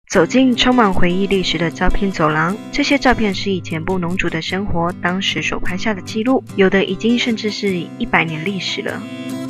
走进充满回忆历史的照片走廊，这些照片是以前布农族的生活当时所拍下的记录，有的已经甚至是100年历史了。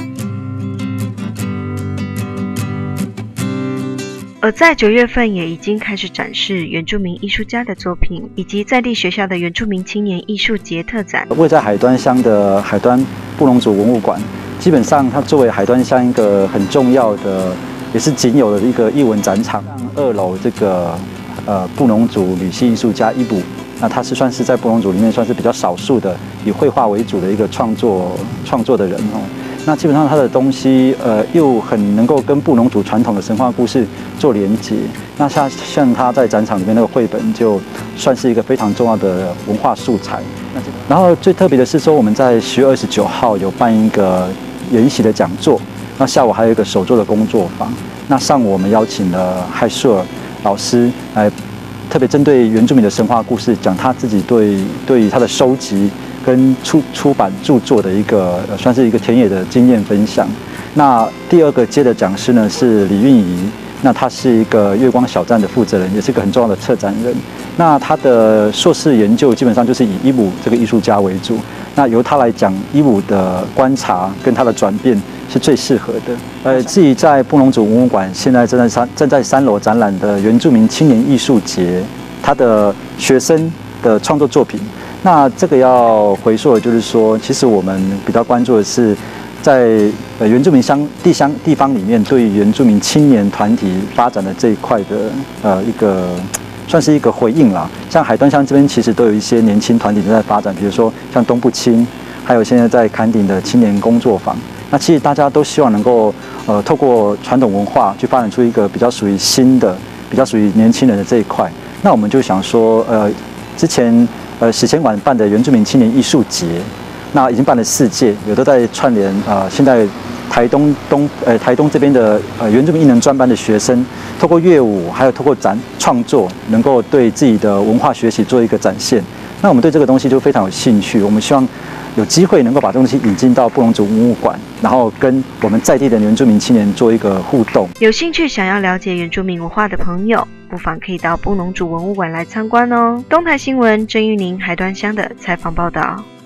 而在9月份也已经开始展示原住民艺术家的作品，以及在地学校的原住民青年艺术节特展。 位在海端乡的海端布农族文物馆，基本上它作为海端乡一个很重要的，也是仅有的一个艺文展场。2楼这个布农族女性艺术家伊卜，那她是算是在布农族里面算是比较少数的以绘画为主的一个创作的人哦。那基本上她的东西又很能够跟布农族传统的神话故事做连结。那像她在展场里面那个绘本，就算是一个非常重要的文化素材。然后最特别的是说，我们在10月29号有办一个研习的讲座，那下午还有一个手作的工作坊。那上午我们邀请了海舒尔老师来，特别针对原住民的神话故事，讲他自己对于他的收集跟出版著作的一个算是一个田野的经验分享。那第2个接的讲师呢是李运仪，那他是一个月光小站的负责人，也是一个很重要的策展人。那他的硕士研究基本上就是以伊卜这个艺术家为主，那由他来讲伊卜的观察跟他的转变是最适合的。至于在布农族文物馆现在正在3楼展览的原住民青年艺术节，他的学生的创作作品，那这个要回溯的就是说，其实我们比较关注的是在原住民地方里面对于原住民青年团体发展的这一块的一个算是一个回应啦。像海端乡这边其实都有一些年轻团体正在发展，比如说像东部青，还有现在在坎顶的青年工作坊。那其实大家都希望能够透过传统文化去发展出一个比较属于新的、比较属于年轻人的这一块。那我们就想说，之前史前馆办的原住民青年艺术节，那已经办了4届，有的在串联现在台东这边的原住民艺能专班的学生，透过乐舞还有透过创作，能够对自己的文化学习做一个展现。那我们对这个东西就非常有兴趣，我们希望有机会能够把这东西引进到布农族文物馆，然后跟我们在地的原住民青年做一个互动。 有兴趣想要了解原住民文化的朋友，不妨可以到布农族文物馆来参观哦。东台新闻郑玉宁海端乡的采访报道。